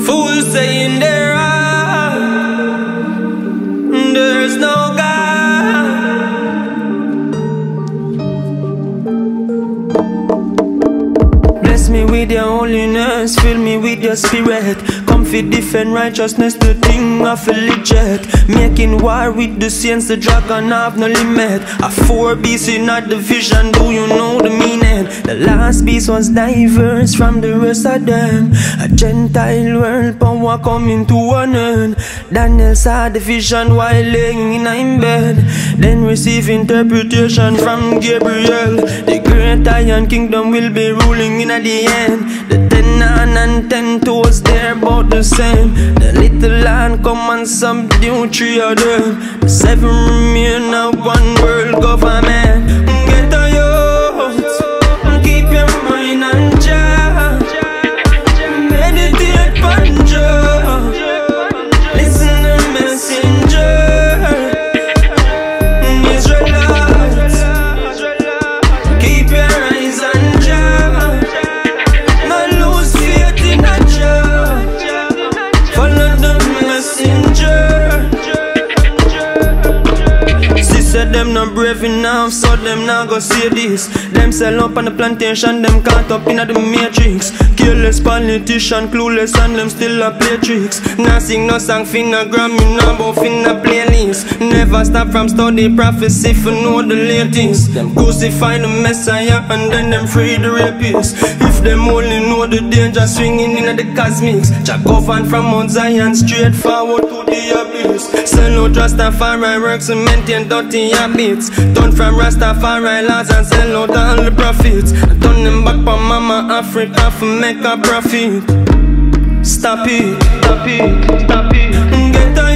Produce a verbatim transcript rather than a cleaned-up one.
Fools saying they're right, there's no God. Bless me with your holiness, fill me with your spirit. Come fi defend righteousness, the thing of a legit. Making war with the saints, the dragon have no limit. A four beasts in a division, do you know the meaning? The last beast was diverse from the rest of them. A Gentile world power coming to an end. Daniel saw the vision while laying in a bed, then receive interpretation from Gabriel. The great iron kingdom will be ruling in at the end. The ten on and ten toes, they're about the same. The little land come and subdue three of them. The seven remain of one world government. Get a youth, keep your mind on Jah. Meditate on Jah, listen to messenger. Israelites, keep your eyes on Jah. Not lose faith in a Jah. Follow the messenger. Said them not brave enough, so them not go see this. Them sell up on the plantation, them caught up in the matrix. Careless politician, clueless, and them still a play tricks. Nah sing no song, finna Grammy, nah bout finna playlist. Never stop from study prophecy for know the latest. Them crucify the Messiah and then them free the rapists. If them only know the danger swinging in the cosmics. Jah govern from Mount Zion straight forward to the abyss. Sell out Rastafari works and maintain dirty habits. Turn from Rastafari laws and sell out all the profits. Turn them back for Mama Africa for make a profit. Stop it, stop it, stop it. Get